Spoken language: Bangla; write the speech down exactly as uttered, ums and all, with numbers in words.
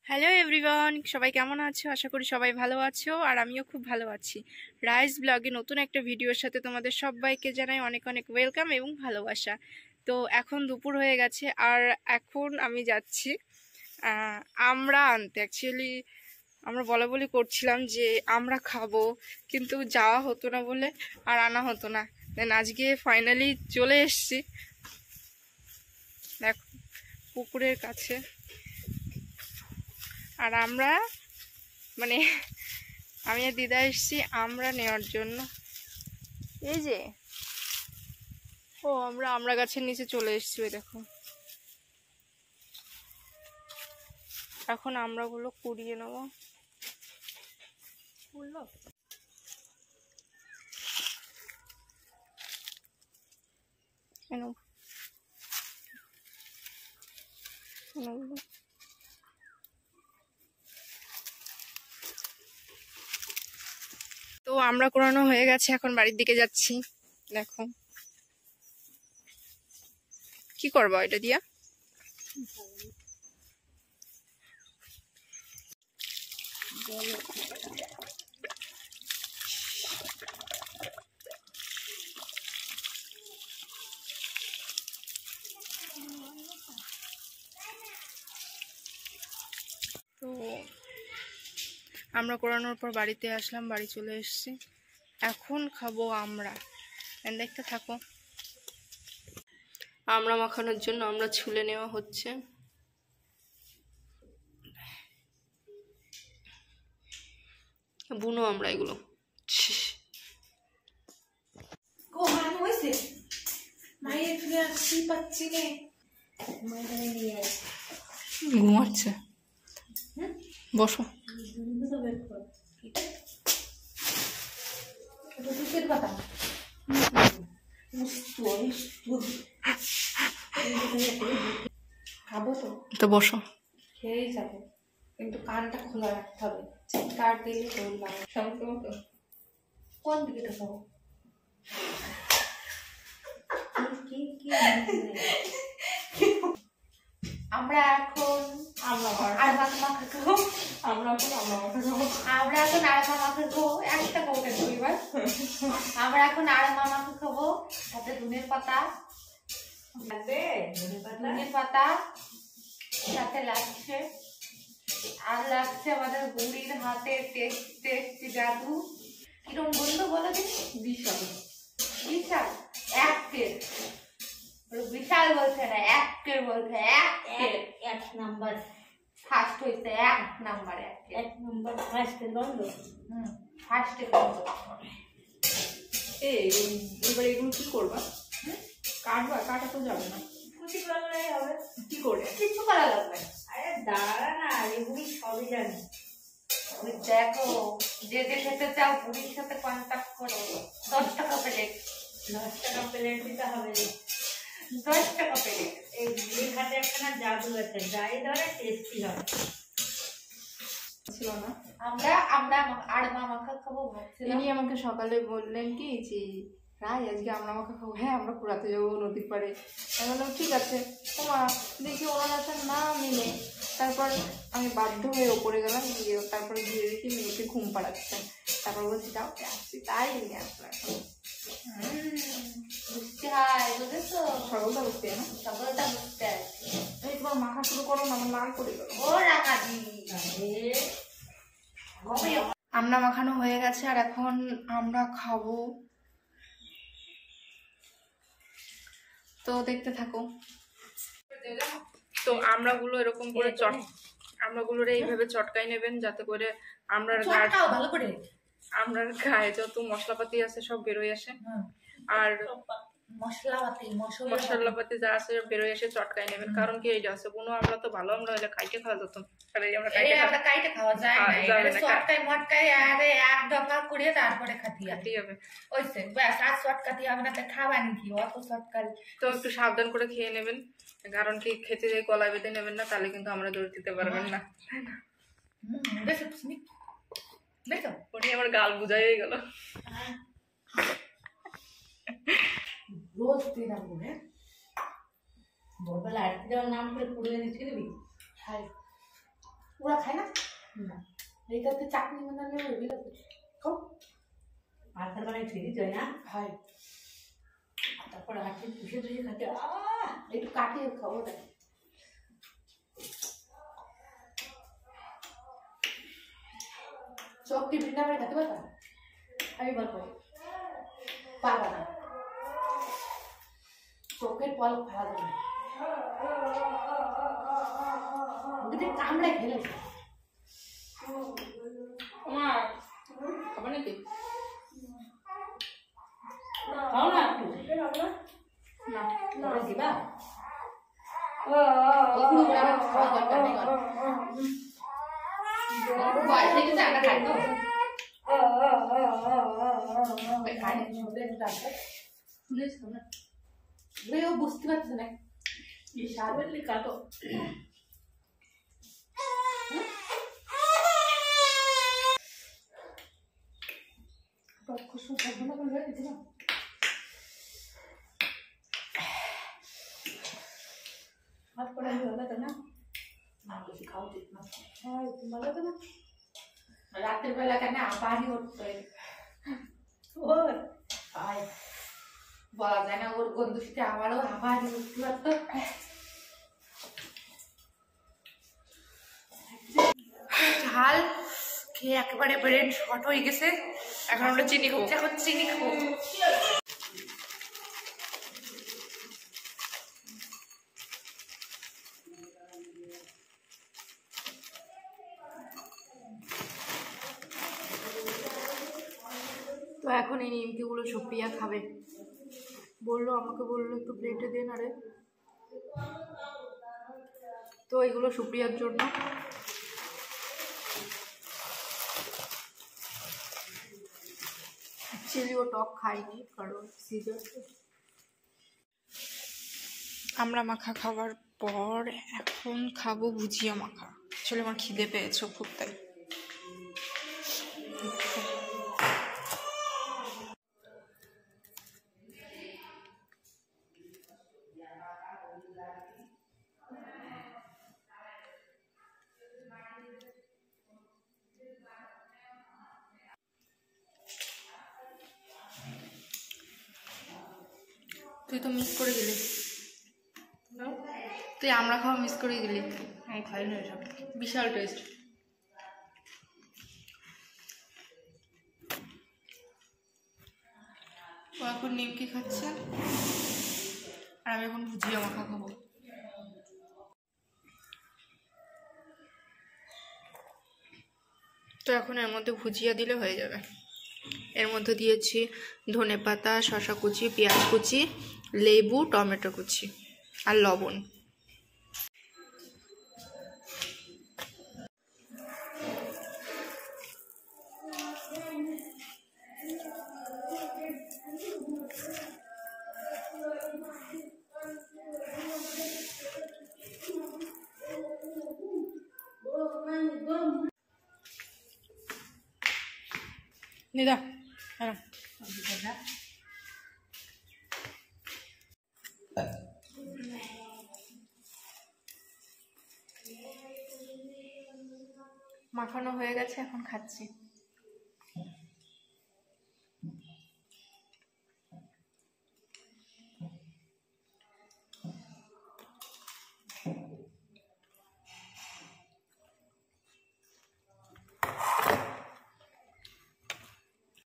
হ্যালো এভরিওয়ান, সবাই কেমন আছো? আশা করি সবাই ভালো আছো আর আমিও খুব ভালো আছি। রাইস ব্লগে নতুন একটা ভিডিওর সাথে তোমাদের সবাইকে জানাই অনেক অনেক ওয়েলকাম এবং ভালোবাসা। তো এখন দুপুর হয়ে গেছে আর এখন আমি যাচ্ছি আমরা আনতে। অ্যাকচুয়ালি আমরা বলা বলি করছিলাম যে আমরা খাবো, কিন্তু যাওয়া হতো না বলে আর আনা হতো না। দেন আজকে ফাইনালি চলে এসছি দেখো পুকুরের কাছে। আর আমরা মানে আমি আর দিদা এসছি আমরা নেওয়ার জন্য। এই যে ও আমরা আমরা গাছের নিচে চলে এসছি, ওই দেখো। এখন আমরাগুলো কুড়িয়ে নেবো। তো আমরা কুড়ানো হয়ে গেছে, এখন বাড়ির দিকে যাচ্ছি। দেখো কি করবো এটা দিয়া। তো আমরা কোরানোর পর বাড়িতে আসলাম, বাড়ি চলে এসেছি। এখন খাবো আমরা, দেখতে থাকো। আমরা মাখানোর জন্য আমরা ছুলে নেওয়া হচ্ছে। বুনো আমরা এগুলো ঘুমাচ্ছে। বসো। তো বসো। খেয়েই যাবে, কিন্তু কানটা খোলা রাখতে হবে। চিৎকার দিলে বললাম সঙ্গে মতো কোন দিকে খাবো। আমরা এখন আমরা মাখা মাখা খাবো। আমরা এখন আমরা মাখা খাবো। আমরা এখন আড়মা মাখা খাবো। একটা কোটে এবার আমরা এখন আড়মা মাখা খাবো। সাথে ধনের পাতা ধনের পাতা সাথে লাগছে, আর লাগছে আমাদের বুড়ির হাতে টেস্ট টেস্ট জাদু। কিরম বলতো বলো দিন? বিশাল বিশাল একের বিশাল বলছে না, একের বলছে। এক এক নাম্বার ফার্স্ট হইছে, এক নাম্বার এক নাম্বার ফার্স্টের বন্ধ। হুম ফার্স্টের বন্ধ। এই এবার এগুলো কি করবা? কাটবা? কাটা তো যাবে না, কুচি করলে হবে। কি করে? কিছু করা লাগবে না। আরে দাঁড়া না, এগুলি সবই জানি। দেখো যে যে খেতে চাও বুড়ির সাথে কন্ট্যাক্ট করো। দশ টাকা প্লেট। দশ টাকা প্লেট দিতে হবে। দশ টাকা প্লেট। এই বুড়ির হাতে একটা জাদু আছে, যাই ধরে টেস্টি হয়। ছিল না আমরা আমরা আড়মা মাখা খাবো ভাবছিলাম। ইনি আমাকে সকালে বললেন কি যে রাই আজকে আমরা মাখা খাবো। হ্যাঁ আমরা কুড়াতে যাবো নদীর পাড়ে। আমি বললাম ঠিক আছে। তোমা দেখি ওনার কাছে না মিলে, তারপর আমি বাধ্য হয়ে ওপরে গেলাম, গিয়ে তারপরে গিয়ে দেখি মেয়েকে ঘুম পাড়াচ্ছে। তারপর বলছি যাও আসছি, তাই নিয়ে আসলাম। বুঝতে হয়, বুঝেছো? সকলটা বুঝতে না, সকলটা বুঝতে হয়। এই তোমার মাখা শুরু করো না, আমার লাল করে গেল। ও রাঙাদি আমরা মাখানো হয়ে গেছে আর এখন আমরা খাবো। তো দেখতে থাকো। তো আমরাগুলো এরকম করে চট আমরাগুলোরে এইভাবে চটকাই নেবেন, যাতে করে আমরার গায়ে ভালো করে আমরার গায়ে যত মশলাপাতি আছে সব বেরোয় আসে। আর মশলাপাতি মশলাপাতি যা আছে বেরোয় এসে চটকাই নেবেন। কারণ কি এইটা আছে কোনো আমরা তো ভালো আমরা হলে কাইটে খাওয়া যেত, আর এই আমরা কাইটে আমরা কাইটে খাওয়া যায় না। এটা চটকাই মটকাই আরে এক ডগা করে তারপরে খাতি খাতি হবে। ওইসে ব্যাস, আর চটকাতি হবে না। খাবা নাকি অত চটকাল? তো একটু সাবধান করে খেয়ে নেবেন, কারণ কি খেতে যাই কলা বেঁধে নেবেন না, তাহলে কিন্তু আমরা দৌড় দিতে পারবেন না। বেশ বেশ উনি আমার গাল বুঝাই হয়ে গেল। রোজ দিন আমি হ্যাঁ ভোরবেলা আটকে যাওয়ার নাম করে পুড়িয়ে নিচ্ছে দিবি। ওরা খায় না না এইটাতে চাটনি বানালে ওইগুলো খাও আর তার মানে ঠিক যায় না খাই তারপর আজকে পুষে ধুয়ে খাতে আহ একটু কাটিয়ে খাবো তাই চোখ কি ভিন্না করে খেতে পারতাম আমি বলবো পারবা না চোখের পলক ফেলা যাবে ওকে কামড়াই ফেলে আমার খাবার নাকি খাও না একটু না না দিবা একটু খাওয়া দরকার নেই বয়স হয়ে গেছে আমরা খাই তো খাই শুনেছি তোমরা ও বুঝতে পারছে না সাবের লেখা তো রাতের বেলা কেন আবারই উঠতে ওর বলা যায় না ওর গন্ধ শীতে আমারও আবারই উঠতে পারতো ঝাল খেয়ে একেবারে ব্রেন শর্ট হয়ে গেছে এখন আমরা চিনি খাবো এখন চিনি খাবো তো এখন এই নিমকিগুলো সুপ্রিয়া খাবে বললো আমাকে বললো একটু প্লেটে দেন আরে তো এগুলো সুপ্রিয়ার জন্য অ্যাকচুয়ালি ও টক খায়নি কারণ সিজার আমরা মাখা খাওয়ার পর এখন খাবো ভুজিয়া মাখা আসলে আমার খিদে পেয়েছে খুব তাই তুই তো মিস করে দিলি তুই আমরা খাওয়া মিস করে দিলি আমি খাই না এসব বিশাল টেস্ট ও এখন নিমকি খাচ্ছে আর আমি এখন ভুজিয়া মাখা খাবো তো এখন এর মধ্যে ভুজিয়া দিলে হয়ে যাবে এর মধ্যে দিয়েছি ধনেপাতা শসা কুচি পেঁয়াজ কুচি লেবু টমেটো কুচি আর লবণ নিদা মাখানো হয়ে গেছে এখন খাচ্ছি